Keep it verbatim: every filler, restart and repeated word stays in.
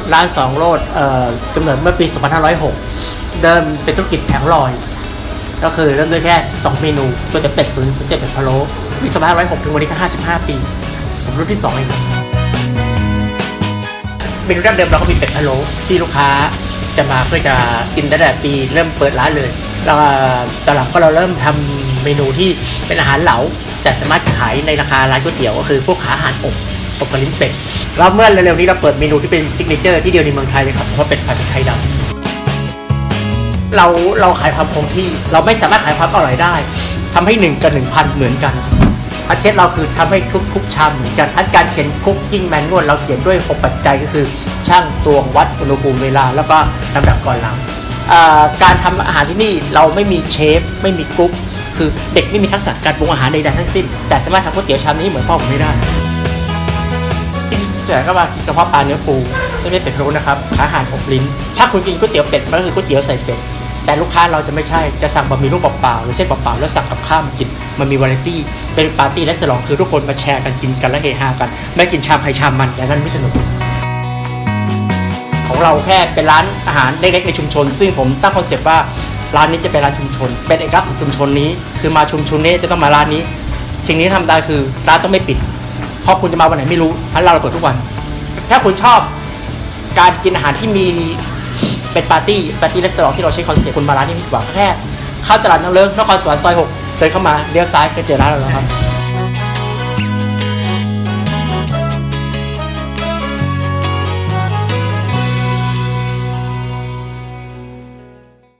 ร้านสองโรดกำเนิดเมื่อปี สองพันห้าร้อยหก เดิมเป็นธุรกิจแผงลอยก็คือเริ่มด้วยแค่สองเมนูก๋วยเตี๋ยวเป็ดตุ๋นก๋วยเตี๋ยวเป็ดพะโล้ปี สองพันห้าร้อยหก ถึงวันนี้ก็ห้าสิบห้าปีผมรุ่นที่สองเองเมนูดั้งเดิมเราก็มีเป็ดพะโล้ที่ลูกค้าจะมาเพื่อจะกินตั้งแต่ปีเริ่มเปิดร้านเลยแล้วตอนหลังก็เราเริ่มทำเมนูที่เป็นอาหารเหลาแต่สามารถขายในราคาร้านก๋วยเตี๋ยวก็คือพวกขาอาหารอบอบกระลิ้นเป็ดแล้วเมื่อเร็วๆนี้เราเปิดเมนูที่เป็นซิกเนเจอร์ที่เดียวในเมืองไทยเลยครับเพราะเป็ดผัดไทยดำเราเราขายความคงที่เราไม่สามารถขายความอร่อยได้ทำให้หนึ่งกับหนึ่งพันเหมือนกันอาชีพเราคือทำให้ทุกทุกชามเหมือนกันทั้งการเขียนคุกกิ้งแมนนวลเราเขียนด้วยหกปัจจัยก็คือช่างตวงวัดอุณหภูมิเวลาแล้วก็ลำดับก่อนหลังการทำอาหารที่นี่เราไม่มีเชฟไม่มีกุ๊กคือเด็กไม่มีทักษะการปรุงอาหารใดๆทั้งสิ้นแต่สามารถทำก๋วยเตี๋ยวชามนี้เหมือนพ่อผมไม่ได้เจ๋ก็มากินกระเพาะปลาเนื้อปูไม่ได้เป็ดพะโล้นะครับอาหารอบลิ้นถ้าคุณกินก๋วยเตี๋ยวเป็ดมันก็คือก๋วยเตี๋ยวใส่เป็ดแต่ลูกค้าเราจะไม่ใช่จะสั่งบะหมี่ลูกเปล่าๆหรือเส้นเปล่าๆแล้วสั่งกับข้าวมากินมันมีวาไรตี้เป็นปาร์ตี้และฉลองคือทุกคนมาแชร์กันกินกันและเฮฮากันไม่กินชามใครชามมันแต่นั้นไม่สนุกของเราแค่เป็นร้านอาหารเล็กๆในชุมชนซึ่งผมตั้งคอนเซปต์ว่าร้านนี้จะเป็นร้านชุมชนเป็นเอกลักษณ์ของชุมชนนี้คือมาชุมชนนี้จะต้องมาร้านนี้สิ่งนี้ทำได้คือร้านต้องไม่ปิดเพราะคุณจะมาวันไหนไม่รู้ร้านเราเราเปิดทุกวันถ้าคุณชอบการกินอาหารที่มีเป็นปาร์ตี้ปาร์ตี้และฉลองที่เราใช้คอนเซปต์คุณมาร้านนี้ดีกว่าแค่เข้าตลาดนางเลิ้งนครสวรรค์ซอยหกเดินเข้ามาเลี้ยวซ้ายก็เจอร้านเราแล้วครับ